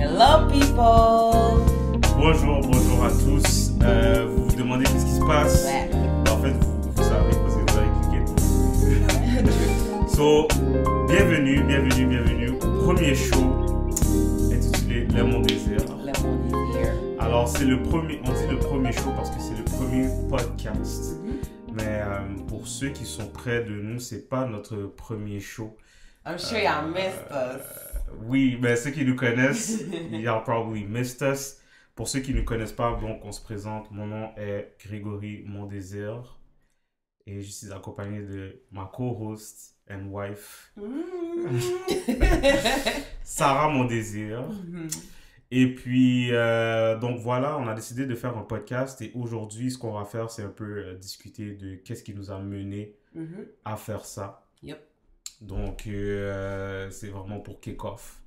Hello people! Bonjour à tous. Vous vous demandez qu'est-ce qui se passe? Ouais. En fait, vous savez parce que vous avez cliqué. So, bienvenue. Premier show intitulé Les Mon Désir. Le monde est here. Alors, c'est le premier, on dit le premier show parce que c'est le premier podcast. Mais pour ceux qui sont près de nous, c'est pas notre premier show. I'm sure y'all missed us. Oui, mais ceux qui nous connaissent, y'all probably missed us. Pour ceux qui ne connaissent pas, donc on se présente. Mon nom est Grégory Mondésir et je suis accompagné de ma co-host and wife, Sarah Mondésir. Et puis, donc voilà, on a décidé de faire un podcast et aujourd'hui, ce qu'on va faire, c'est un peu discuter de qu'est-ce qui nous a mené à faire ça. Yep. Donc, c'est vraiment pour kick-off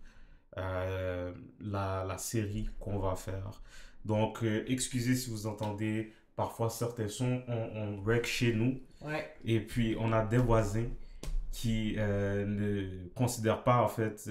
la série qu'on va faire. Donc, excusez si vous entendez parfois certains sons, on rec chez nous. Ouais. Et puis, on a des voisins qui ne considèrent pas, en fait,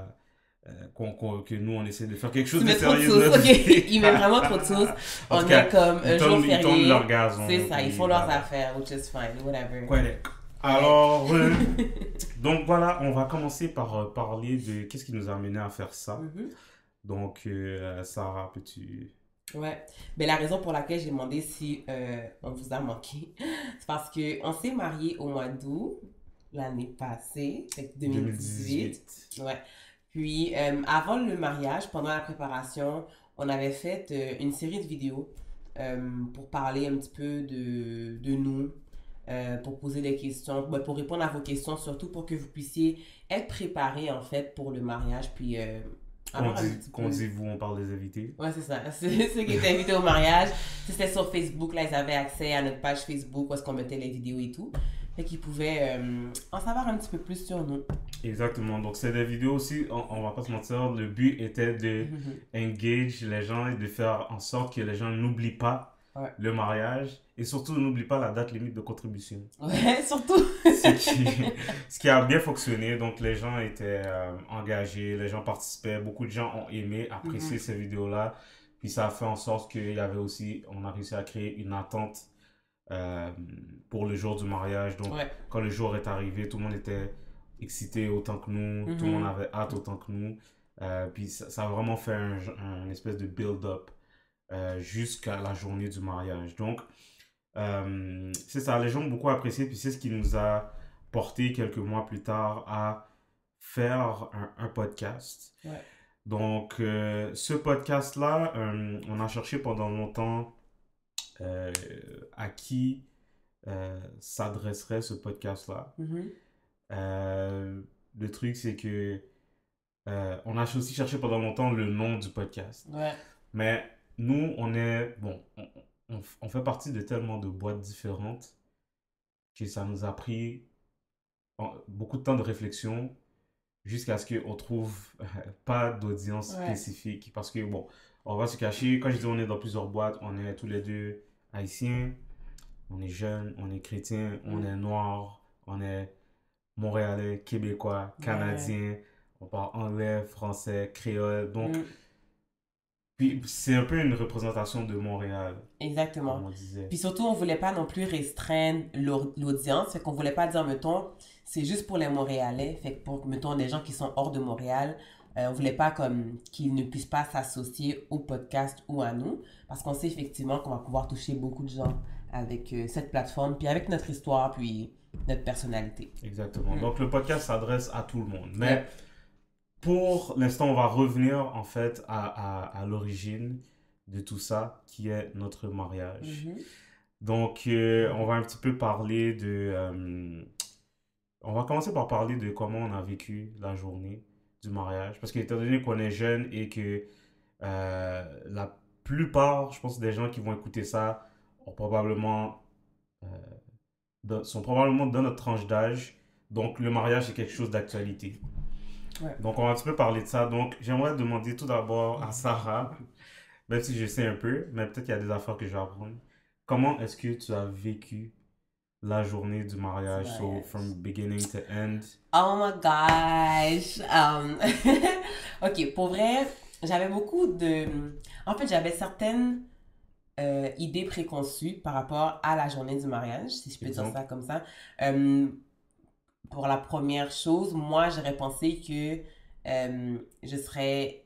que nous, on essaie de faire quelque chose Tu de mets trop de sérieux. sauce, de notre ok. vie. Ils mettent vraiment trop de sauce. En On tout cas, est comme un ils jour tournent férié. leur gazon. C'est ça, ils puis font leurs voilà. affaires, which is fine, whatever. Ouais. Alors, donc voilà, on va commencer par parler de qu'est-ce qui nous a amené à faire ça. Donc, Sarah, peux-tu... Ouais. Ben, la raison pour laquelle j'ai demandé si on vous a manqué, c'est parce qu'on s'est mariés au mois d'août l'année passée, fait que 2018. Ouais. Puis, avant le mariage, pendant la préparation, on avait fait une série de vidéos pour parler un petit peu de nous, pour poser des questions, ben, pour répondre à vos questions, surtout pour que vous puissiez être préparés, en fait, pour le mariage, puis avoir un petit Qu'on peu... dit vous, on parle des invités. Ouais, c'est ça. C'est ceux qui étaient invités au mariage. C'était sur Facebook, là, ils avaient accès à notre page Facebook où est-ce qu'on mettait les vidéos et tout. Fait qu'ils pouvaient en savoir un petit peu plus sur nous. Exactement. Donc, c'est des vidéos aussi, on va pas se mentir, le but était de engage les gens et de faire en sorte que les gens n'oublient pas le mariage et surtout n'oublient pas la date limite de contribution. Ouais, surtout. Ce qui a bien fonctionné. Donc, les gens étaient engagés, les gens participaient, beaucoup de gens ont aimé, apprécié ces vidéos-là. Puis, ça a fait en sorte qu'il y avait aussi, on a réussi à créer une attente pour le jour du mariage. Donc, quand le jour est arrivé, tout le monde était excité autant que nous, tout le monde avait hâte autant que nous. Puis ça a vraiment fait un espèce de build-up jusqu'à la journée du mariage. Donc, c'est ça, les gens ont beaucoup apprécié, puis c'est ce qui nous a porté quelques mois plus tard à faire un podcast. Ouais. Donc, ce podcast-là, on a cherché pendant longtemps à qui s'adresserait ce podcast-là. Le truc, c'est que on a aussi cherché pendant longtemps le nom du podcast. Ouais. Mais nous, on est... Bon, on fait partie de tellement de boîtes différentes que ça nous a pris beaucoup de temps de réflexion jusqu'à ce qu'on trouve pas d'audience spécifique. Parce que, bon, on va se cacher. Quand je dis on est dans plusieurs boîtes, on est tous les deux haïtiens, on est jeunes, on est chrétiens, on est noirs, on est montréalais, québécois, canadiens, on parle anglais, français, créole. Donc, puis c'est un peu une représentation de Montréal. Exactement. Comme on disait. Puis surtout, on voulait pas non plus restreindre l'audience. Fait qu'on voulait pas dire, mettons, c'est juste pour les Montréalais. Fait que pour, mettons, des gens qui sont hors de Montréal, on voulait pas comme qu'ils ne puissent pas s'associer au podcast ou à nous. Parce qu'on sait effectivement qu'on va pouvoir toucher beaucoup de gens avec cette plateforme, puis avec notre histoire, puis notre personnalité. Exactement. Donc, le podcast s'adresse à tout le monde. Mais pour l'instant, on va revenir en fait à l'origine de tout ça, qui est notre mariage. Donc, on va un petit peu parler de... on va commencer par parler de comment on a vécu la journée du mariage. Parce qu'étant donné qu'on est jeune et que la plupart, je pense, des gens qui vont écouter ça ont probablement... sont probablement dans notre tranche d'âge. Donc, le mariage est quelque chose d'actualité. Donc, on va un petit peu parler de ça. Donc, j'aimerais demander tout d'abord à Sarah, même si je sais un peu, mais peut-être qu'il y a des affaires que je vais apprendre. Comment est-ce que tu as vécu la journée du mariage, so from beginning to end? Oh my gosh! Ok, pour vrai, j'avais beaucoup de... En fait, j'avais certaines idées préconçues par rapport à la journée du mariage, si je peux dire ça comme ça. Pour la première chose, moi, j'aurais pensé que je serais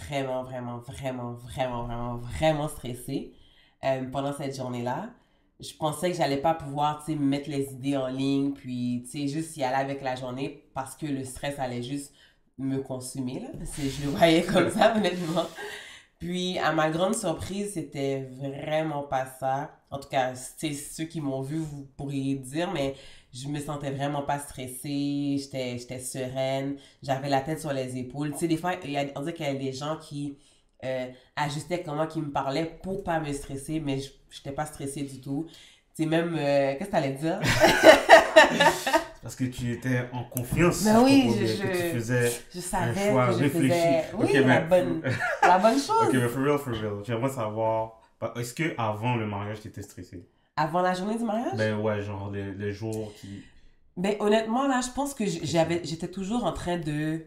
vraiment stressée pendant cette journée-là. Je pensais que j'allais pas pouvoir, tu sais, mettre les idées en ligne, puis, tu sais, juste y aller avec la journée parce que le stress allait juste me consumer, là. Je le voyais comme ça, honnêtement. Puis, à ma grande surprise, c'était vraiment pas ça. En tout cas, ceux qui m'ont vu, vous pourriez dire, mais je me sentais vraiment pas stressée, j'étais sereine, j'avais la tête sur les épaules. Tu sais, des fois, on dirait qu'il y a des gens qui ajustaient comment ils me parlaient pour pas me stresser, mais j'étais pas stressée du tout. Tu sais, même, qu'est-ce que t'allais dire? Parce que tu étais en confiance. Ben oui, que tu faisais je savais un choix que je réfléchi. faisais oui, Okay, la bonne chose. Ok, mais for real, j'aimerais savoir, est-ce que avant le mariage, tu étais stressé? Avant la journée du mariage? Ben ouais, genre les jours qui... Ben honnêtement, là, je pense que j'étais toujours en train de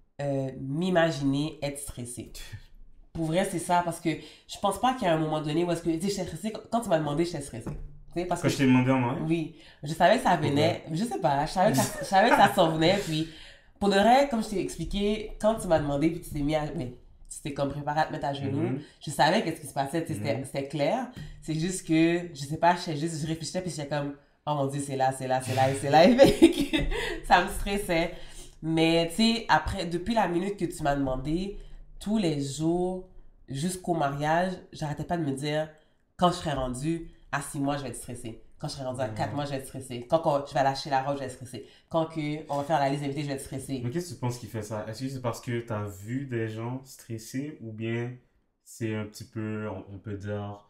m'imaginer être stressée. Pour vrai, c'est ça, parce que je pense pas qu'il y a un moment donné où est-ce que, tu sais, j'étais stressée, quand tu m'as demandé, j'étais stressée. Parce Quand je t'ai demandé en mariage? Oui, je savais que ça venait, je sais pas, je savais que ça s'en venait, puis pour de vrai, comme je t'ai expliqué, quand tu m'as demandé, puis tu t'es mis à, mais tu t'es comme préparé à te mettre à genoux, je savais qu'est-ce qui se passait, tu sais, c'était clair, c'est juste que, je sais pas, je réfléchissais, puis j'étais comme, oh mon Dieu, c'est là, et fait que ça me stressait. Mais, tu sais, après, depuis la minute que tu m'as demandé, tous les jours, jusqu'au mariage, j'arrêtais pas de me dire, quand je serai rendue à 6 mois, je vais être stressée. Quand je serai rendue à 4 mois, je vais être stressée. Quand je vais lâcher la robe, je vais être stressée. Quand on va faire la liste d'invités, je vais être stressée. Mais qu'est-ce que tu penses qui fait ça? Est-ce que c'est parce que tu as vu des gens stressés ou bien c'est un petit peu, on peut dire,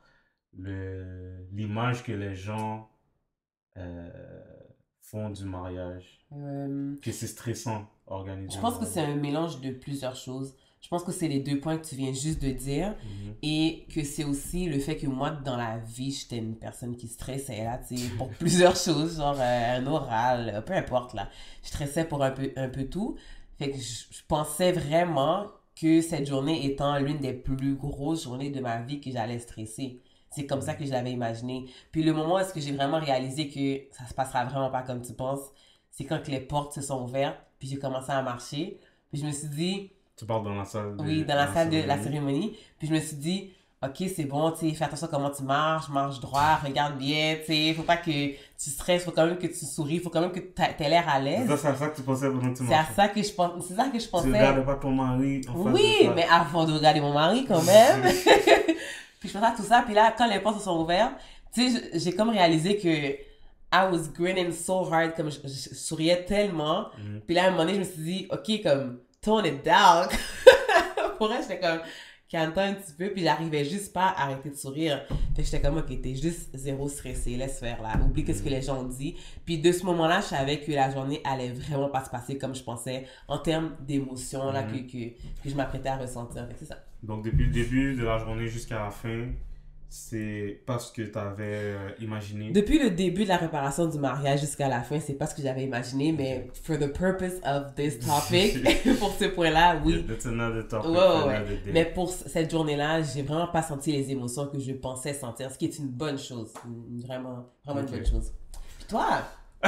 l'image que les gens euh, font du mariage? Que c'est stressant organiser Je un pense que mariage. c'est un mélange de plusieurs choses. Je pense que c'est les deux points que tu viens juste de dire et que c'est aussi le fait que moi, dans la vie, j'étais une personne qui stressait là, tu sais, pour plusieurs choses, genre un oral, peu importe là. Je stressais pour un peu tout. Fait que je pensais vraiment que cette journée étant l'une des plus grosses journées de ma vie que j'allais stresser. C'est comme ça que je l'avais imaginé. Puis le moment où est-ce que j'ai vraiment réalisé que ça se passera vraiment pas comme tu penses, c'est quand que les portes se sont ouvertes, puis j'ai commencé à marcher. Puis je me suis dit, Tu parles dans la salle de oui, dans la salle de la cérémonie. cérémonie. Puis je me suis dit, ok, c'est bon, tu sais, fais attention à comment tu marches, marche droit, regarde bien, tu sais, faut pas que tu stresses, faut quand même que tu souris, faut quand même que t'aies l'air à l'aise. C'est à ça que tu pensais pendant que tu C'est à marchais. ça que je pense, c'est ça que je Tu pensais. regardais pas ton mari en face de Oui, toi. mais avant de regarder mon mari quand même. Puis je pensais à tout ça, puis là, quand les portes se sont ouvertes, tu sais, j'ai comme réalisé que I was grinning so hard, comme je souriais tellement. Puis là, à un moment donné, je me suis dit, ok, comme, tone it down. Pour elle, j'étais comme, calme-toi un petit peu, puis j'arrivais juste pas à arrêter de sourire. Fait que j'étais comme, ok, t'es juste zéro stressé, laisse faire là, oublie qu'est-ce que les gens ont dit. Puis de ce moment-là, je savais que la journée allait vraiment pas se passer comme je pensais, en termes d'émotions là, que je m'apprêtais à ressentir. Fait que c'est ça. Donc, depuis le début de la journée jusqu'à la fin, c'est pas ce que tu avais imaginé. Depuis le début de la préparation du mariage jusqu'à la fin, c'est pas ce que j'avais imaginé, mais for the purpose of this topic, pour ce point-là, oui. That's another topic, Ouais. another day. Mais pour cette journée-là, j'ai vraiment pas senti les émotions que je pensais sentir, ce qui est une bonne chose. Vraiment une bonne chose. Puis toi?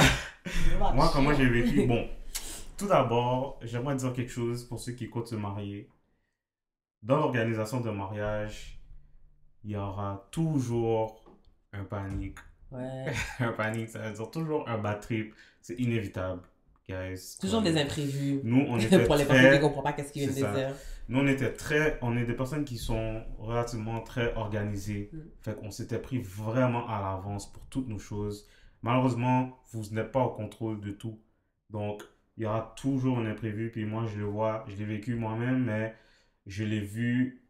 Moi, comment j'ai vécu? Bon, tout d'abord, j'aimerais dire quelque chose pour ceux qui comptent se marier. Dans l'organisation d'un mariage, il y aura toujours un panique. Ouais. Un panique, ça veut dire toujours un bad trip. C'est inévitable, guys. Toujours des imprévus. Nous, on était pour les très... personnes qui ne comprennent pas qu'est-ce qu'ils viennent C'est de ça. dire. Nous, on est des personnes qui sont relativement très organisées. Fait qu'on s'était pris vraiment à l'avance pour toutes nos choses. Malheureusement, vous n'êtes pas au contrôle de tout. Donc, il y aura toujours un imprévu. Puis moi, je le vois, je l'ai vécu moi-même, mais je l'ai vu,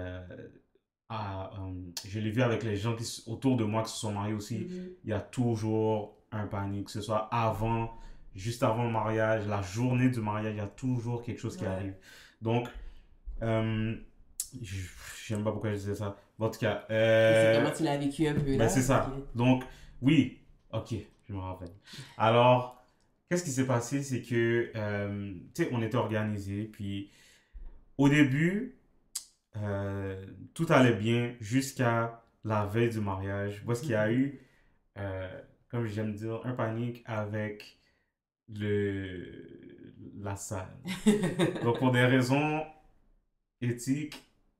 je l'ai vu avec les gens autour de moi qui se sont mariés aussi. Il y a toujours un panique, que ce soit avant, juste avant le mariage, la journée du mariage, il y a toujours quelque chose qui arrive. Donc, j'aime pas pourquoi je disais ça. En tout cas, C'est comment tu l'as vécu un peu là. ben c'est ça. Donc, oui, ok, je me rappelle. Alors, qu'est-ce qui s'est passé, c'est que, tu sais, on était organisés, puis au début, tout allait bien jusqu'à la veille du mariage. Parce qu'il y a eu, comme j'aime dire, un panique avec la salle. Donc, pour des raisons éthiques,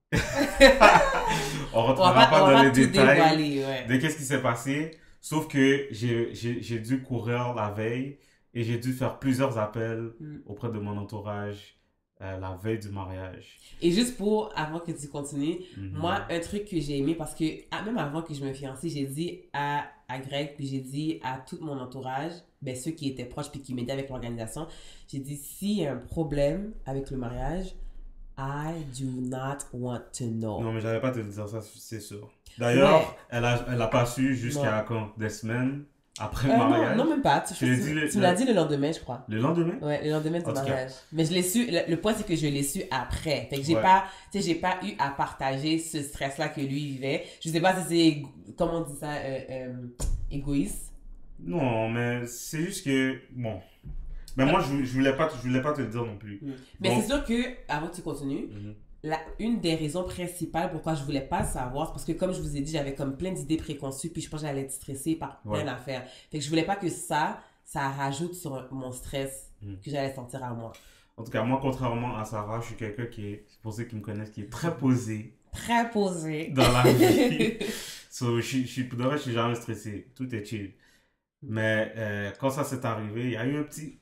on ne rentrera pas dans les détails de qu'est-ce qui s'est passé. Sauf que j'ai dû courir la veille et j'ai dû faire plusieurs appels auprès de mon entourage la veille du mariage. Et juste avant que tu continues, moi, un truc que j'ai aimé, parce que même avant que je me fiançais, j'ai dit à Greg, puis j'ai dit à tout mon entourage, ben, ceux qui étaient proches puis qui m'aidaient avec l'organisation, j'ai dit, s'il y a un problème avec le mariage, I do not want to know. Non, mais j'avais pas te dire ça, c'est sûr. D'ailleurs, elle a pas su jusqu'à quand? Des semaines après le mariage? Non, même pas. Tu me l'as dit le lendemain, je crois. Le lendemain? Ouais, le lendemain du mariage. Mais je l'ai su, le point c'est que je l'ai su après. Fait que j'ai pas eu à partager ce stress-là que lui vivait. Je sais pas si c'est, comment on dit ça, égoïste. Non, mais c'est juste que, bon. Mais moi, je voulais pas te le dire non plus. Mais donc, c'est sûr que, avant que tu continues, une des raisons principales pourquoi je voulais pas le savoir, c'est parce que comme je vous ai dit, j'avais comme plein d'idées préconçues, puis je pense que j'allais être stressée par plein d'affaires. Fait que je voulais pas que ça rajoute sur mon stress que j'allais sentir à moi. En tout cas, moi, contrairement à Sarah, je suis quelqu'un pour ceux qui me connaissent, qui est très posé. Très posé. Dans la vie. So, je suis jamais stressé. Tout est chill. Mais quand ça s'est arrivé, il y a eu un petit...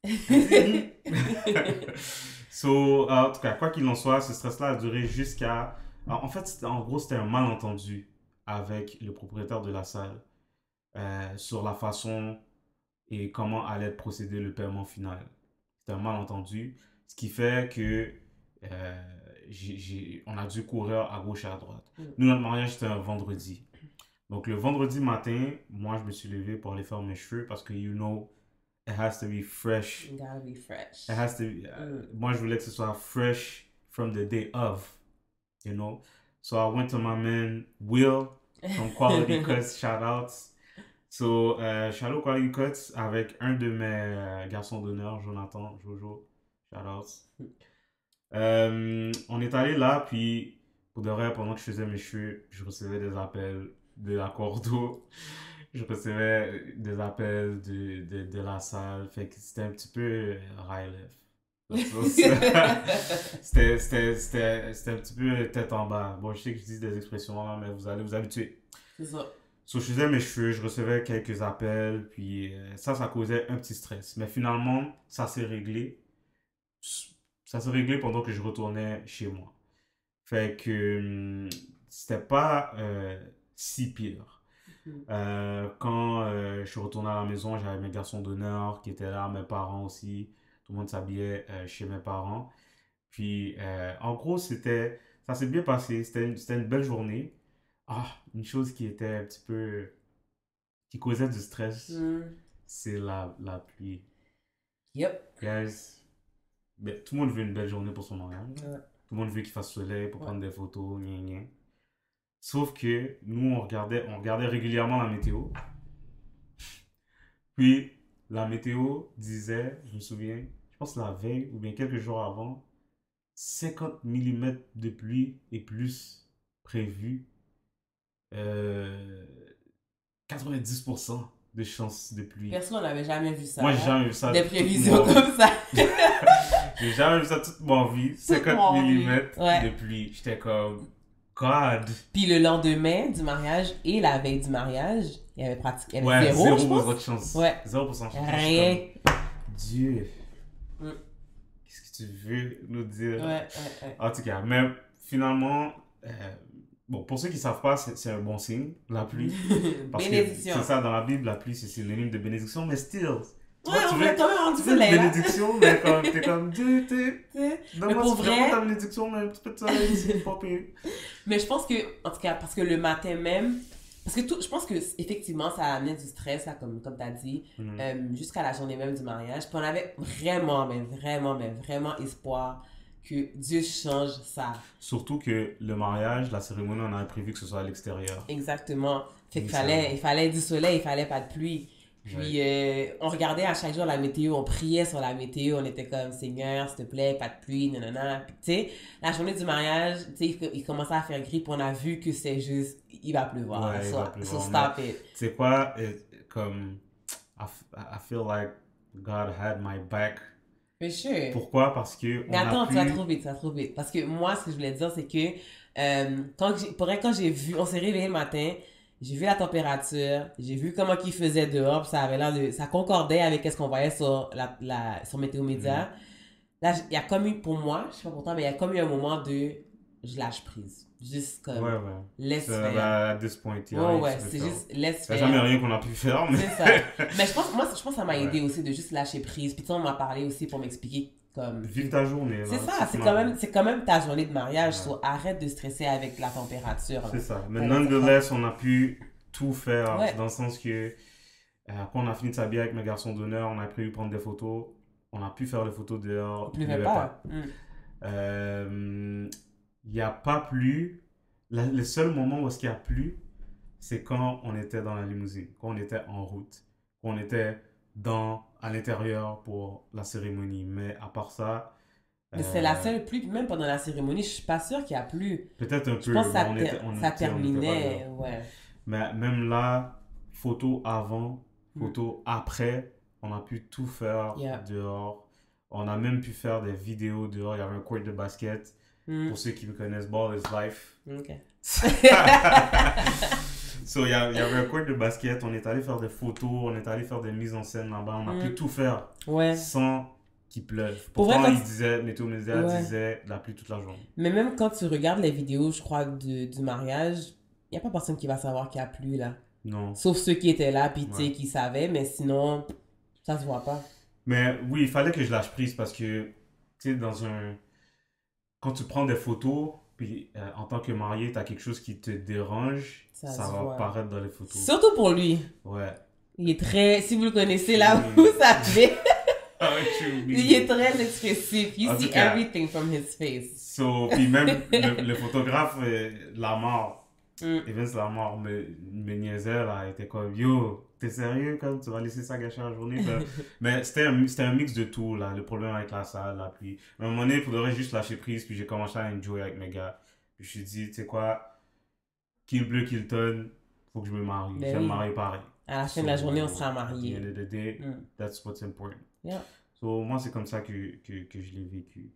So, en tout cas, quoi qu'il en soit, ce stress-là a duré jusqu'à... En fait, en gros, c'était un malentendu avec le propriétaire de la salle sur la façon et comment allait procéder le paiement final. C'était un malentendu, ce qui fait que on a dû courir à gauche et à droite. Nous, notre mariage, c'était un vendredi. Donc, le vendredi matin, moi, je me suis levé pour aller faire mes cheveux parce que, you know, it has to be fresh. It gotta be fresh. It has to be, moi, je voulais que ce soit fresh from the day of, you know. So, I went to my man, Will, from Quality Cuts, shout outs. So, je suis allé au Quality Cuts avec un de mes garçons d'honneur, Jonathan, Jojo, shout outs. On est allé là, puis, pour de vrai, pendant que je faisais mes cheveux, je recevais des appels de la cordeau. Je recevais des appels de la salle. Fait que c'était un petit peu high left. C'était un petit peu tête en bas. Bon, je sais que je dis des expressions là, mais vous allez vous habituer. C'est ça. So, je faisais mes cheveux, je recevais quelques appels, puis ça causait un petit stress. Mais finalement, ça s'est réglé. Ça s'est réglé pendant que je retournais chez moi. Fait que c'était pas si pire. Quand je suis retourné à la maison, j'avais mes garçons d'honneur qui étaient là, mes parents aussi. Tout le monde s'habillait chez mes parents. Puis, en gros, ça s'est bien passé. C'était une belle journée. Une chose qui était un petit peu... qui causait du stress, c'est la pluie. Yep. Guys, tout le monde veut une belle journée pour son mariage. Tout le monde veut qu'il fasse soleil pour prendre des photos, gna gna. Sauf que nous, on regardait régulièrement la météo. Puis, la météo disait, je me souviens, je pense la veille ou bien quelques jours avant, 50 mm de pluie et plus prévu. 90% de chances de pluie. Personne n'avait jamais vu ça. Moi, j'ai jamais vu ça. Des prévisions comme ça. J'ai jamais vu ça toute ma vie. 50 mm de pluie. J'étais comme... God. Puis le lendemain du mariage et la veille du mariage, il y avait pratiquement zéro de chance. Ouais. 0% de chance. Rien. Dieu. Qu'est-ce que tu veux nous dire? Ouais. En tout cas, mais finalement, bon, pour ceux qui ne savent pas, c'est un bon signe, la pluie. Parce bénédiction. Que c'est ça, dans la Bible, la pluie, c'est synonyme de bénédiction, mais still. Ouais, on va quand même rendre ça là. Bénédiction, mais comme t'es comme Dieu, mais pour vrai, ta bénédiction, mais un petit peu de soleil ici, pas pire. Mais je pense que, en tout cas, parce que le matin même, parce que je pense que effectivement, ça amenait du stress, là, comme t'as dit, jusqu'à la journée même du mariage. Puis on avait vraiment espoir que Dieu change ça. Surtout que le mariage, la cérémonie, on avait prévu que ce soit à l'extérieur. Exactement. Fait qu'il fallait du soleil, il fallait pas de pluie. Puis, on regardait à chaque jour la météo, on priait sur la météo, on était comme, Seigneur, s'il te plaît, pas de pluie, nanana. Puis, tu sais, la journée du mariage, tu sais, il commençait à faire gris, puis on a vu que c'est juste, il va pleuvoir. Ouais, il va pleuvoir. Stop it. Tu sais quoi, comme, I feel like God had my back. For sure. Pourquoi? Parce que mais attends, tu vas trop vite, Parce que moi, ce que je voulais dire, c'est que quand j'ai vu, on s'est réveillé le matin, j'ai vu la température, j'ai vu comment il faisait dehors, puis ça avait l'air de, ça concordait avec ce qu'on voyait sur sur Météo Média. Là, il y a comme eu, pour moi, je sais pas pour toi, mais il y a comme eu un moment de, je lâche prise. Juste comme, laisse faire. À this point, c'est juste, laisse faire. Il n'y a jamais rien qu'on a pu faire, mais... C'est ça. Mais je pense que ça m'a aidé aussi de juste lâcher prise. Puis tu sais, on m'a parlé aussi pour m'expliquer comme... Vive ta journée. C'est ça, c'est quand même ta journée de mariage. So, arrête de stresser avec la température. C'est ça. Mais nonetheless, on a pu tout faire dans le sens que quand on a fini de s'habiller avec mes garçons d'honneur, on a prévu prendre des photos. On a pu faire les photos dehors. Il pleuvait pas. Il n'y a pas plu. Le seul moment où il y a plu, c'est quand on était dans la limousine, quand on était en route, quand on était à l'intérieur pour la cérémonie. Mais à part ça... Mais c'est la seule pluie, puis même pendant la cérémonie, je suis pas sûre qu'il y a plu. Peut-être un peu. Je pense que ça terminait, ouais. Mais même là, photo avant, photo après, on a pu tout faire dehors. On a même pu faire des vidéos dehors. Il y avait un court de basket. Pour ceux qui me connaissent, Ball is Life. Ok. So, il y avait un court de basket. On est allé faire des photos. On est allé faire des mises en scène là-bas. On a pu tout faire sans qu'il pleuve. Pourtant, Météo Média disait de la pluie toute la journée. Mais même quand tu regardes les vidéos, je crois, du mariage, il n'y a pas personne qui va savoir qu'il y a plu là. Non. Sauf ceux qui étaient là, puis tu sais, qui savaient. Mais sinon, ça se voit pas. Mais oui, il fallait que je lâche prise parce que, tu sais, quand tu prends des photos, puis en tant que marié, tu as quelque chose qui te dérange, ça va apparaître dans les photos. Surtout pour lui. Ouais. Il est très... Si vous le connaissez là, vous savez. Il est très expressif. You see everything from his face. Puis même le photographe, Lamar, Evans Lamar, me niaisait là, il était comme, yo, t'es sérieux, comme tu vas laisser ça gâcher la journée? Mais c'était un mix de tout, là, le problème avec la salle, là, puis à un moment donné, il faudrait juste lâcher prise, puis j'ai commencé à enjoy avec mes gars. Puis je me suis dit, tu sais quoi, qu'il bleu, qu'il tonne, faut que je me marie. Je vais me marier pareil. À la fin de la journée, on sera mariés. At the end of the day, that's what's important. Yeah. So, moi, c'est comme ça que je l'ai vécu.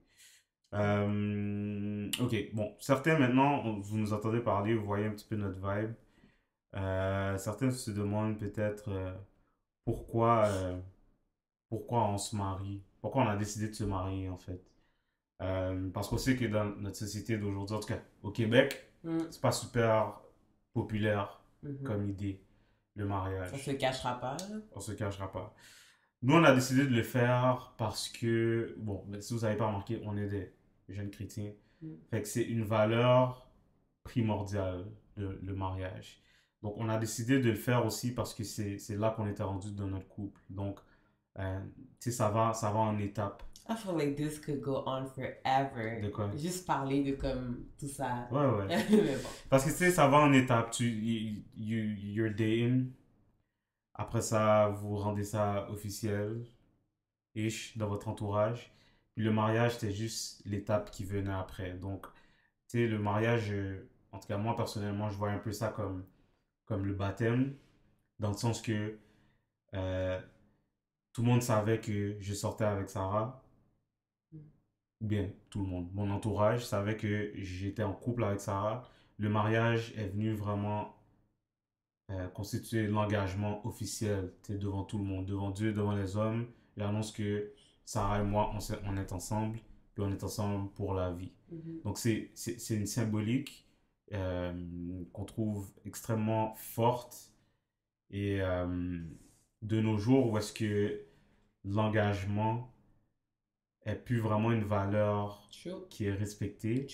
Ok, bon, certains maintenant, vous nous entendez parler, vous voyez un petit peu notre vibe. Certains se demandent peut-être pourquoi on se marie, pourquoi on a décidé de se marier en fait. Parce qu'on sait que dans notre société d'aujourd'hui, en tout cas au Québec, c'est pas super populaire comme idée, le mariage. On se cachera pas. On se cachera pas. Nous, on a décidé de le faire parce que, bon, si vous n'avez pas remarqué, on est des jeunes chrétiens. Fait que c'est une valeur primordiale, le mariage. Donc, on a décidé de le faire aussi parce que c'est là qu'on était rendu dans notre couple. Donc, tu sais, ça va en étapes. I feel like this could go on forever. De quoi? Juste parler de comme tout ça. Ouais. Mais bon. Parce que, tu sais, ça va en étapes. You're dating. Après ça, vous rendez ça officiel-ish dans votre entourage. Puis le mariage, c'était juste l'étape qui venait après. Donc, tu sais, le mariage, en tout cas, moi, personnellement, je vois un peu ça comme le baptême. Dans le sens que tout le monde savait que je sortais avec Sarah. Bien, tout le monde. Mon entourage savait que j'étais en couple avec Sarah. Le mariage est venu vraiment... constituer l'engagement officiel devant tout le monde, devant Dieu, devant les hommes. Il annonce que Sarah et moi, on est ensemble, puis on est ensemble pour la vie. Donc, c'est une symbolique qu'on trouve extrêmement forte. Et de nos jours, où est-ce que l'engagement est plus vraiment une valeur qui est respectée.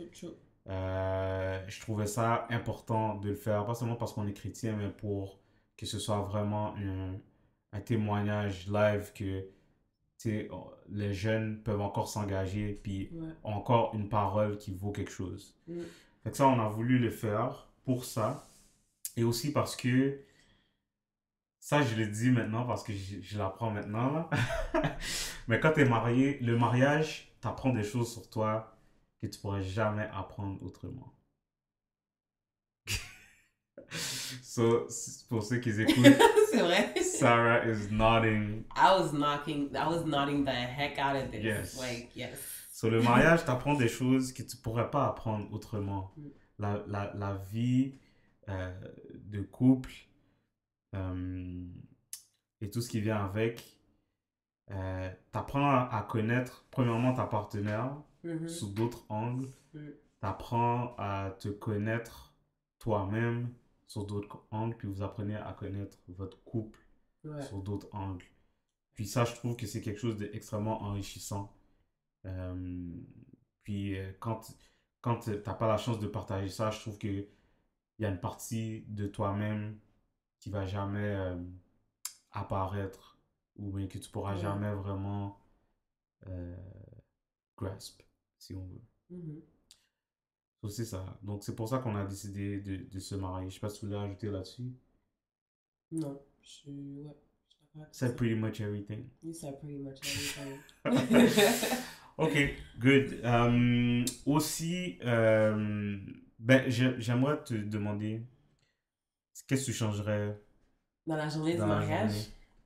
Je trouvais ça important de le faire, pas seulement parce qu'on est chrétien, mais pour que ce soit vraiment un témoignage live que les jeunes peuvent encore s'engager, puis ont encore une parole qui vaut quelque chose. Fait que ça, on a voulu le faire pour ça, et aussi parce que Ça, je le dis maintenant parce que je l'apprends maintenant, là. Mais quand t'es marié, le mariage t'apprend des choses sur toi que tu pourrais jamais apprendre autrement. So, pour ceux qui écoutent, C'est vrai. Sarah is nodding. I was nodding the heck out of this. Yes. Like, yes. So, le mariage t'apprend des choses que tu pourrais pas apprendre autrement. La vie de couple et tout ce qui vient avec, t'apprends à connaître premièrement ta partenaire sous d'autres angles. T'apprends à te connaître toi-même sur d'autres angles, puis vous apprenez à connaître votre couple sur d'autres angles. Puis ça, je trouve que c'est quelque chose d'extrêmement enrichissant. Puis quand t'as pas la chance de partager ça, je trouve qu'il y a une partie de toi-même qui va jamais apparaître ou bien que tu pourras jamais vraiment grasp, si on veut. So, c'est ça. Donc, c'est pour ça qu'on a décidé de se marier. Je sais pas si tu voulais ajouter là-dessus. Non, Said pretty much everything. You said pretty much everything. Ok, good. Aussi, ben, j'aimerais te demander, qu'est-ce que tu changerais dans la journée du dans la mariage? journée?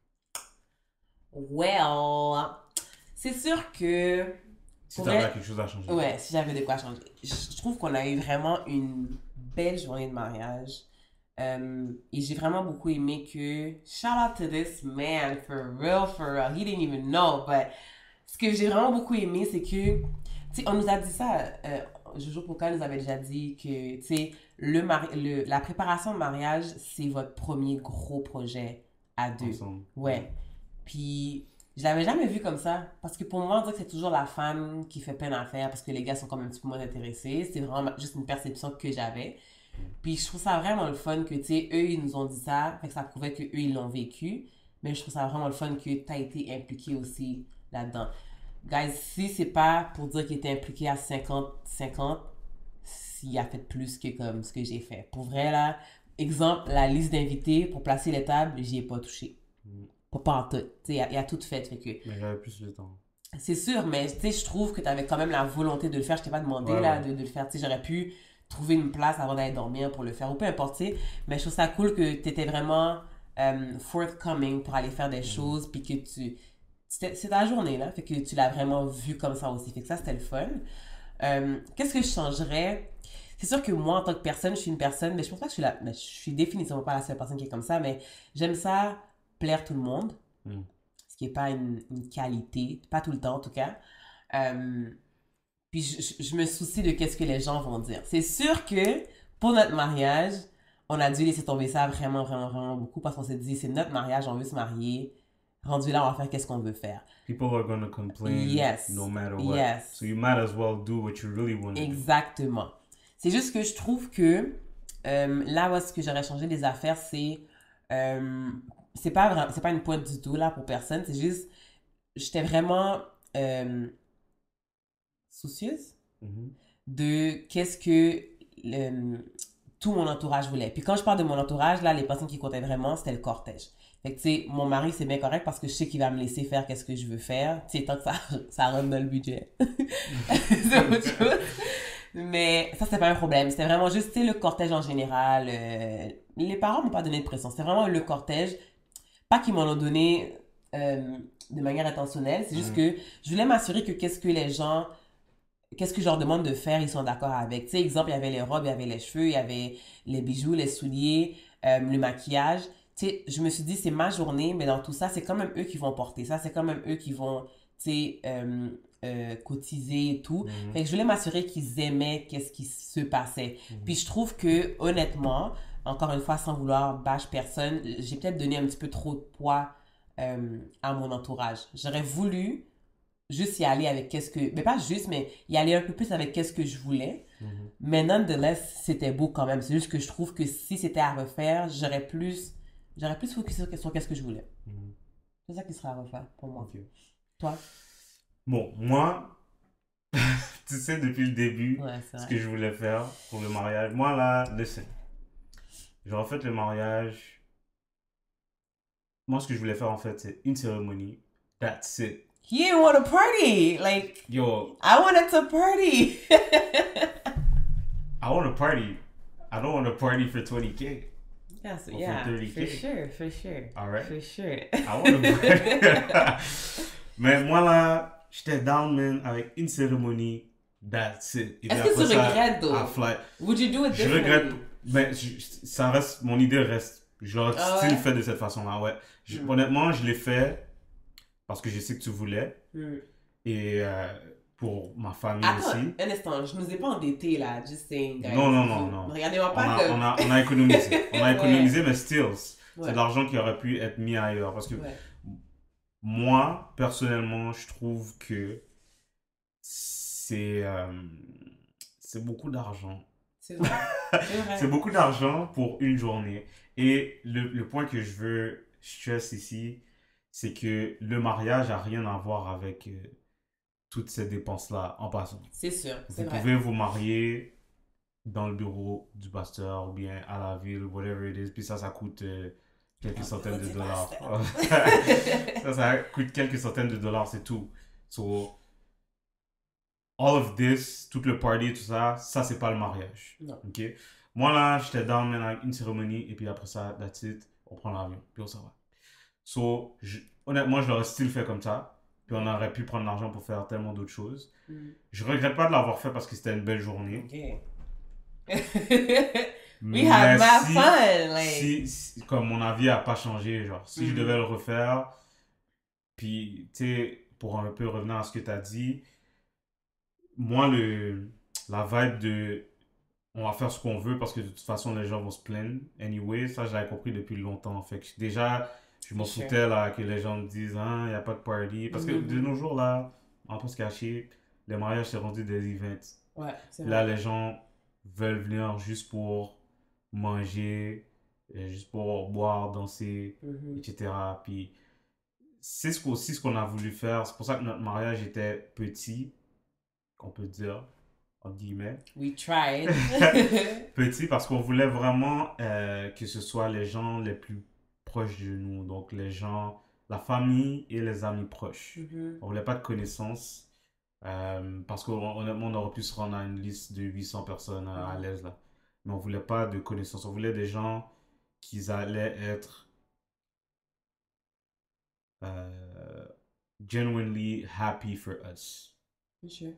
Well, c'est sûr que... Si tu avais quelque chose à changer. Ouais, si j'avais de quoi changer. Je trouve qu'on a eu vraiment une belle journée de mariage. Et j'ai vraiment beaucoup aimé que... Shout out to this man, for real. He didn't even know, but... Ce que j'ai vraiment beaucoup aimé, c'est que... Tu sais, on nous a dit ça... Jojo Poka nous avait déjà dit que, tu sais, la préparation de mariage, c'est votre premier gros projet à deux. Ensemble. Ouais. Puis, je l'avais jamais vu comme ça. Parce que pour moi, on dirait que c'est toujours la femme qui fait plein d'affaires parce que les gars sont quand même un petit peu moins intéressés. C'est vraiment juste une perception que j'avais. Puis, je trouve ça vraiment le fun que, tu sais, eux, ils nous ont dit ça. Fait que ça prouvait qu'eux, ils l'ont vécu. Mais je trouve ça vraiment le fun que tu as été impliqué aussi là-dedans. Guys, si c'est pas pour dire qu'il était impliqué à 50-50, s'il a fait plus que comme ce que j'ai fait. Pour vrai, là, exemple, la liste d'invités pour placer les tables, j'y ai pas touché. Pas en tout. Tu sais, il a tout fait. Fait que... Mais j'avais plus le temps. C'est sûr, mais tu sais, je trouve que tu avais quand même la volonté de le faire. Je t'ai pas demandé là, de le faire. Tu sais, j'aurais pu trouver une place avant d'aller dormir pour le faire ou peu importe. Mais je trouve ça cool que tu étais vraiment forthcoming pour aller faire des choses puis que tu... C'est ta journée, là. Fait que tu l'as vraiment vu comme ça aussi. Fait que ça, c'était le fun. Qu'est-ce que je changerais? C'est sûr que moi, en tant que personne, je suis une personne, mais je pense pas que je suis définitivement pas la seule personne qui est comme ça, mais j'aime ça plaire tout le monde. Ce qui n'est pas une qualité, pas tout le temps en tout cas. Puis je me soucie de qu'est-ce que les gens vont dire. C'est sûr que pour notre mariage, on a dû laisser tomber ça vraiment, vraiment, vraiment beaucoup parce qu'on s'est dit, c'est notre mariage, on veut se marier. Rendu là, on va faire qu'est-ce qu'on veut faire. People are going to complain no matter what. So you might as well do what you really want to do. Exactement. C'est juste que je trouve que là où est-ce que j'aurais changé des affaires, c'est pas une pointe du tout là pour personne. C'est juste, j'étais vraiment soucieuse de qu'est-ce que tout mon entourage voulait. Puis quand je parle de mon entourage, là, les personnes qui comptaient vraiment, c'était le cortège. Fait que, tu sais, mon mari, c'est bien correct parce que je sais qu'il va me laisser faire qu'est-ce que je veux faire. Tu sais, tant que ça rentre dans le budget. C'est autre chose. Mais ça, c'était pas un problème. C'était vraiment juste, tu sais, le cortège en général. Les parents m'ont pas donné de pression. C'était vraiment le cortège. Pas qu'ils m'en ont donné de manière intentionnelle. C'est juste que je voulais m'assurer que qu'est-ce que je leur demande de faire, ils sont d'accord avec. Tu sais, exemple, il y avait les robes, il y avait les cheveux, il y avait les bijoux, les souliers, le maquillage. Tu sais, je me suis dit, c'est ma journée, mais dans tout ça, c'est quand même eux qui vont porter ça. C'est quand même eux qui vont, tu sais, cotiser et tout. Fait que je voulais m'assurer qu'ils aimaient qu'est-ce qui se passait. Puis je trouve que, honnêtement, encore une fois, sans vouloir bâcher personne, j'ai peut-être donné un petit peu trop de poids à mon entourage. J'aurais voulu juste y aller avec qu'est-ce que... Mais pas juste, mais y aller un peu plus avec qu'est-ce que je voulais. Mais nonetheless, c'était beau quand même. C'est juste que je trouve que si c'était à refaire, j'aurais plus focus sur qu'est-ce que je voulais. C'est ça qui sera à refaire pour moi. Okay. Toi? Bon, moi, tu sais depuis le début ce que je voulais faire pour le mariage. Moi là, listen, j'aurais fait le mariage moi, ce que je voulais faire, en fait, c'est une cérémonie. That's it. You didn't want to party. Like, Yo, I wanted to party. I want to party. I don't want to party for 20K. Yes, Or yeah, for 30K. for sure. All right. For sure. I want to party. Mais moi, là, j'étais down, man, avec une cérémonie. That's it. Et Est-ce puis que tu après ça, regrettes, though? I fly. Would you do it Je differently? regrette, mais ça reste, mon idée reste. Je l'aurais Ah still ouais? fait de cette façon-là, ouais. Honnêtement, je l'ai fait parce que je sais que tu voulais et pour ma famille Attends, aussi. un instant, je nous ai pas endettés là, just saying, guys. Non. Regardez-moi On pas comme... a économisé. On a économisé, mais still, c'est Ouais. de l'argent qui aurait pu être mis ailleurs. Parce que Ouais. moi, personnellement, je trouve que c'est beaucoup d'argent. C'est vrai. C'est vrai. C'est beaucoup d'argent pour une journée. Et le point que je veux stress ici, c'est que le mariage n'a rien à voir avec toutes ces dépenses-là en passant. C'est sûr, c'est Vous vrai. pouvez vous marier dans le bureau du pasteur ou bien à la ville, whatever it is, puis ça coûte quelques centaines de dollars. ça coûte quelques centaines de dollars, c'est tout. So, all of this, tout le party, tout ça, c'est pas le mariage. Non. Ok? Moi là, j'étais down man, avec une cérémonie et puis après ça, that's it, on prend l'avion, puis on s'en va. So, honnêtement, je l'aurais still fait comme ça, puis on aurait pu prendre l'argent pour faire tellement d'autres choses. Je regrette pas de l'avoir fait parce que c'était une belle journée. Ok. We had mad fun, like. Si, comme mon avis a pas changé, genre, si je devais le refaire, puis, tu sais, pour un peu revenir à ce que tu as dit, moi, la vibe de on va faire ce qu'on veut parce que de toute façon, les gens vont se plaindre. Anyway, ça, je l'avais compris depuis longtemps. Fait que déjà, je m'en foutais là, que les gens me disent, ah, il n'y a pas de party. Parce que de nos jours, là, on peut se cacher, les mariages, c'est rendu des events. Ouais, c'est là, vrai. les gens veulent venir juste pour manger, juste pour boire, danser, etc. Puis, c'est aussi ce qu'on a voulu faire. C'est pour ça que notre mariage était petit, qu'on peut dire, entre guillemets. We tried. Petit parce qu'on voulait vraiment que ce soit les gens les plus proches de nous. Donc, les gens, la famille et les amis proches. On voulait pas de connaissances parce qu'honnêtement, on aurait pu se rendre à une liste de 800 personnes à l'aise là. Mais on voulait pas de connaissances. On voulait des gens qui allaient être genuinely happy for us. Sure.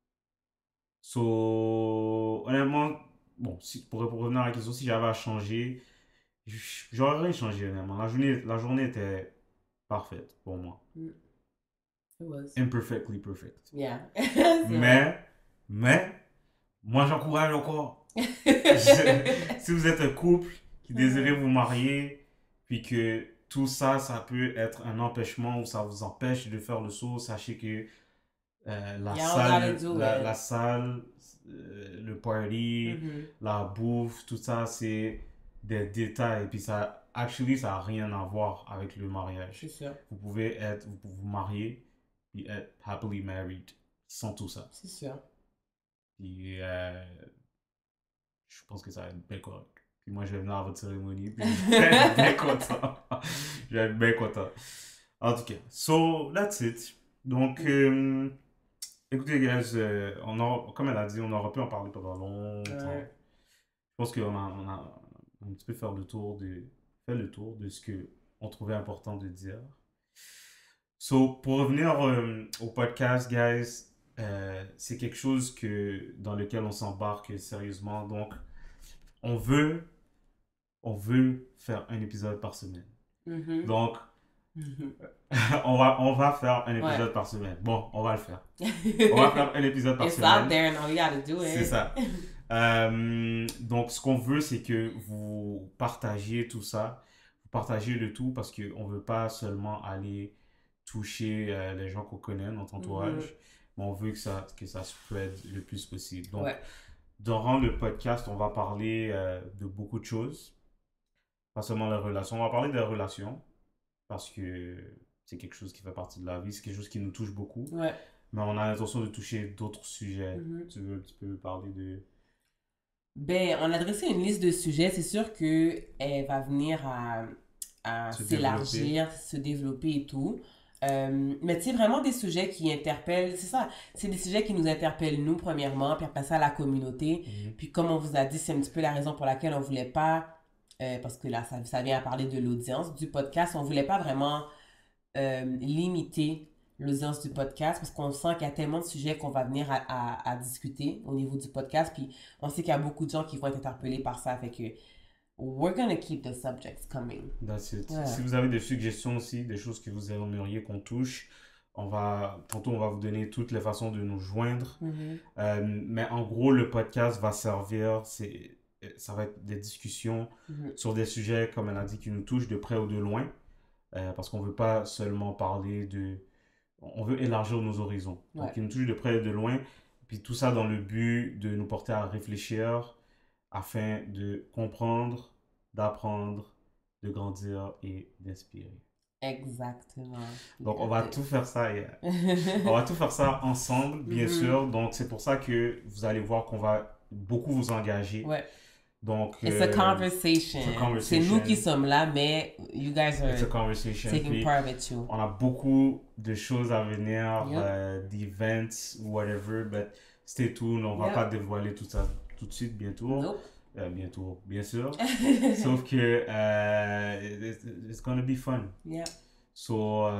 So, honnêtement, bon, pour revenir à la question, si j'avais à changer, j'aurais rien changé, honnêtement. La journée était parfaite pour moi. It was. Imperfectly perfect. Yeah. mais, moi j'encourage encore. Si vous êtes un couple qui désirez vous marier, puis que tout ça, ça peut être un empêchement ou ça vous empêche de faire le saut, sachez que la salle, le party, la bouffe, tout ça, c'est des détails. Puis ça n'a rien à voir avec le mariage. C'est sûr. Vous pouvez vous marier et être happily married sans tout ça. C'est sûr. Puis je pense que ça va être bien correct. Puis moi, je vais venir à votre cérémonie. Puis je vais être bien content. Je vais être bien content. En tout cas, so that's it. Donc, écoutez, guys, comme elle a dit, on aurait pu en parler pendant longtemps. Je pense qu'on a un petit peu fait le tour de ce qu'on trouvait important de dire. So, pour revenir au podcast, guys, c'est quelque chose dans lequel on s'embarque sérieusement. Donc, on veut faire un épisode par semaine. Donc, on va faire un épisode par semaine. Bon, on va le faire. On va faire un épisode par semaine. It's out there and all you gotta do it. C'est ça. Donc, ce qu'on veut, c'est que vous partagiez tout ça. Vous partagez le tout parce qu'on ne veut pas seulement aller toucher les gens qu'on connaît, notre entourage, mais on veut que ça spread le plus possible. Donc, durant le podcast, on va parler de beaucoup de choses. Pas seulement les relations. On va parler des relations parce que c'est quelque chose qui fait partie de la vie. C'est quelque chose qui nous touche beaucoup. Ouais. Mais on a l'intention de toucher d'autres sujets. Tu veux un petit peu parler de... Ben, on a dressé une liste de sujets. C'est sûr qu'elle va venir à à s'élargir, se développer et tout. Mais tu sais, vraiment des sujets qui interpellent, c'est ça, c'est des sujets qui nous interpellent nous premièrement, puis après ça la communauté. Puis comme on vous a dit, c'est un petit peu la raison pour laquelle on voulait pas, parce que là ça vient à parler de l'audience du podcast, on voulait pas vraiment limiter l'audience du podcast parce qu'on sent qu'il y a tellement de sujets qu'on va venir à discuter au niveau du podcast. Puis on sait qu'il y a beaucoup de gens qui vont être interpellés par ça, fait que we're gonna keep the subjects coming. That's it. Ouais. Si vous avez des suggestions aussi, des choses que vous aimeriez qu'on touche, tantôt on va vous donner toutes les façons de nous joindre. Mais en gros, le podcast va servir, ça va être des discussions sur des sujets, comme elle a dit, qui nous touchent de près ou de loin. Parce qu'on veut pas seulement parler on veut élargir nos horizons. Donc, qui nous touchent de près et de loin. Puis tout ça dans le but de nous porter à réfléchir afin de comprendre, d'apprendre, de grandir et d'inspirer. Exactement. Donc, on va tout faire ça. On va tout faire ça ensemble, bien sûr. Donc, c'est pour ça que vous allez voir qu'on va beaucoup vous engager. Ouais. Donc, it's a conversation. C'est nous qui sommes là, mais you guys are taking part of it too. On a beaucoup de choses à venir, d'events, whatever, but stay tuned. On va pas dévoiler tout ça tout de suite, bientôt. Nope. Bientôt, bien sûr. Sauf que it's gonna be fun. Yeah. So,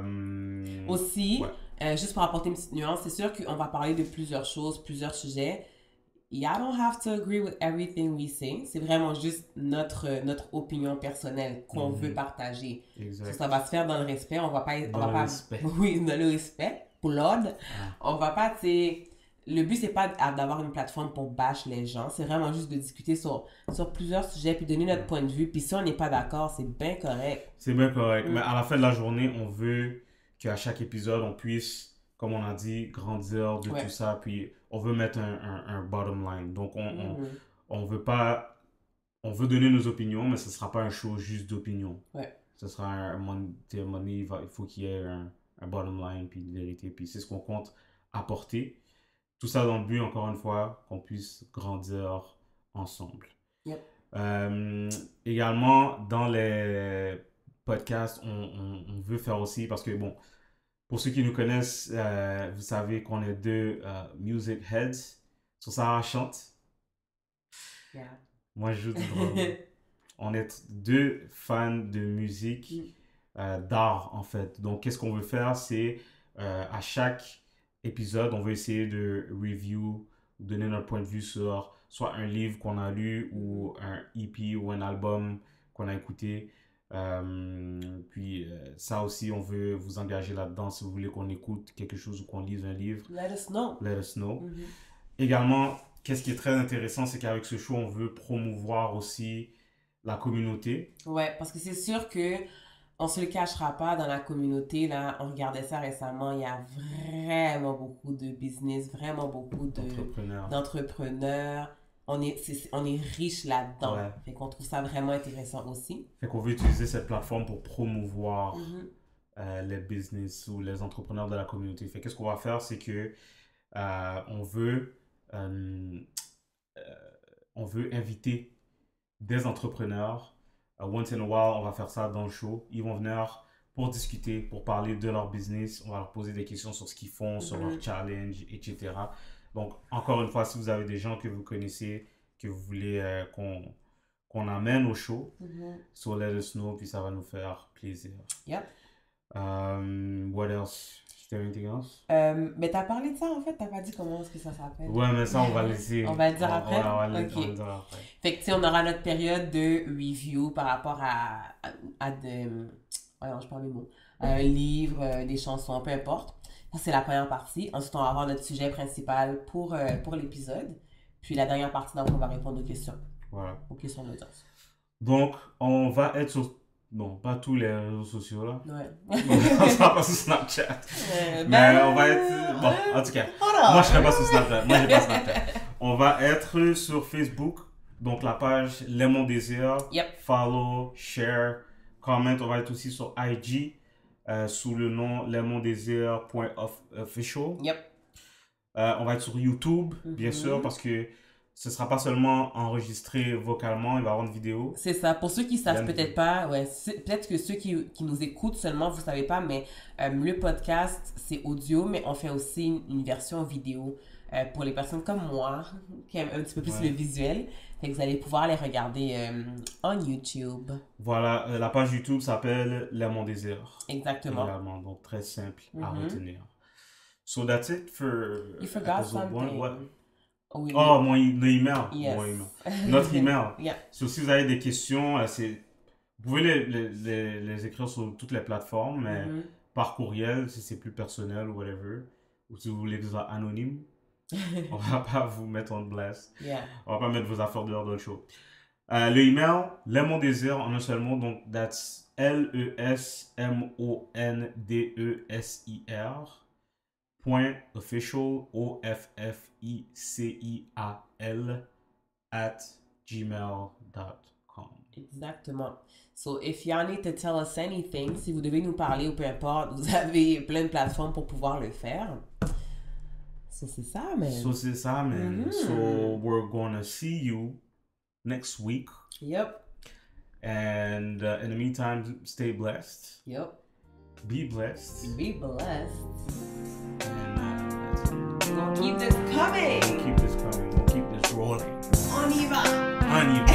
aussi, juste pour apporter une petite nuance, c'est sûr qu'on va parler de plusieurs choses, plusieurs sujets. Y'all don't have to agree with everything we say. C'est vraiment juste notre opinion personnelle qu'on veut partager. Exact. Ça va se faire dans le respect. On va pas... Respect. Oui, dans le respect. Pour l'ordre. On va pas, tu sais... Le but, c'est pas d'avoir une plateforme pour bash les gens. C'est vraiment juste de discuter sur plusieurs sujets puis donner notre point de vue. Puis si on n'est pas d'accord, c'est bien correct. C'est bien correct. Mais à la fin de la journée, on veut qu'à chaque épisode, on puisse, comme on a dit, grandir de tout ça. Puis on veut mettre un bottom line. Donc, on veut pas... On veut donner nos opinions, mais ce sera pas un show juste d'opinion. Ce sera un moment donné, il faut qu'il y ait un bottom line puis une vérité. Puis c'est ce qu'on compte apporter. Tout ça dans le but, encore une fois, qu'on puisse grandir ensemble. Également, dans les podcasts, on veut faire aussi, parce que bon, pour ceux qui nous connaissent, vous savez qu'on est deux music heads. Sur Sarah chante. Moi, je joue du drum. On est deux fans de musique, d'art en fait. Donc, qu'est-ce qu'on veut faire, c'est à chaque épisode, on veut essayer de review, donner notre point de vue sur soit un livre qu'on a lu ou un EP ou un album qu'on a écouté. Puis ça aussi, on veut vous engager là-dedans si vous voulez qu'on écoute quelque chose ou qu'on lise un livre. Let us know. Let us know. Également, qu'est-ce qui est très intéressant, c'est qu'avec ce show, on veut promouvoir aussi la communauté. Ouais, parce que c'est sûr que on se le cachera pas, dans la communauté, là, on regardait ça récemment, il y a vraiment beaucoup de business, vraiment beaucoup d'entrepreneurs. On est riche là-dedans. Fait qu'on trouve ça vraiment intéressant aussi. Fait qu'on veut utiliser cette plateforme pour promouvoir les business ou les entrepreneurs de la communauté. Fait qu'est-ce qu'on va faire, c'est que on veut inviter des entrepreneurs. Once in a while, on va faire ça dans le show. Ils vont venir pour discuter, pour parler de leur business. On va leur poser des questions sur ce qu'ils font, sur leur challenge, etc. Donc, encore une fois, si vous avez des gens que vous connaissez, que vous voulez qu'on amène au show, so let us know, puis ça va nous faire plaisir. What else? Is there anything else? Mais t'as parlé de ça en fait, t'as pas dit comment est-ce que ça s'appelle. Ouais, mais ça on va laisser. On va le dire après? On va le dire après. Fait que tu sais, on aura notre période de review par rapport à de... je parle des mots. Un livre, des chansons, peu importe. Ça, c'est la première partie. Ensuite, on va avoir notre sujet principal pour l'épisode. Puis la dernière partie, donc, on va répondre aux questions. Voilà. Aux questions de l'audience. Donc, on va être sur... Non, pas tous les réseaux sociaux, là. On sera pas sur Snapchat. Mais on va être... Bon, en tout cas, moi, je serai pas sur Snapchat. Moi, j'ai pas Snapchat. On va être sur Facebook. Donc, la page Les Mon Désir. Follow, share, comment. On va être aussi sur IG. Sous le nom lesmondésir.official. On va être sur YouTube, bien sûr, parce que ce sera pas seulement enregistré vocalement, il va y avoir une vidéo. C'est ça. Pour ceux qui savent peut-être pas, ouais, peut-être que ceux qui nous écoutent seulement, vous savez pas, mais le podcast, c'est audio, mais on fait aussi une version vidéo pour les personnes comme moi, qui aiment un petit peu plus le visuel. Fait que vous allez pouvoir les regarder en YouTube. Voilà, la page YouTube s'appelle Les Mon Désir. Exactement. Également, donc très simple à retenir. So that's it for You forgot something. What? Oh, oui, mon email. Yes. Mon email. Notre email. Yeah. So, si vous avez des questions, vous pouvez les écrire sur toutes les plateformes, mais par courriel, si c'est plus personnel ou whatever, ou si vous voulez que ce soit anonyme, on va pas vous mettre en blast. Yeah. On va pas mettre vos affaires dehors de l'autre show. Le email, Les Mon Désir en un seul mot, donc that's LESMONDESIR .official OFFICIAL @gmail.com. Exactement. So, if y'all need to tell us anything, si vous devez nous parler ou peu importe, vous avez plein de plateformes pour pouvoir le faire. So, c'est ça, man. So, we're gonna see you next week. Yep. And in the meantime, stay blessed. Yep. Be blessed. Be blessed. And that's it. We're gonna keep this coming. We'll keep this coming. We'll keep this rolling. On y va. On y va.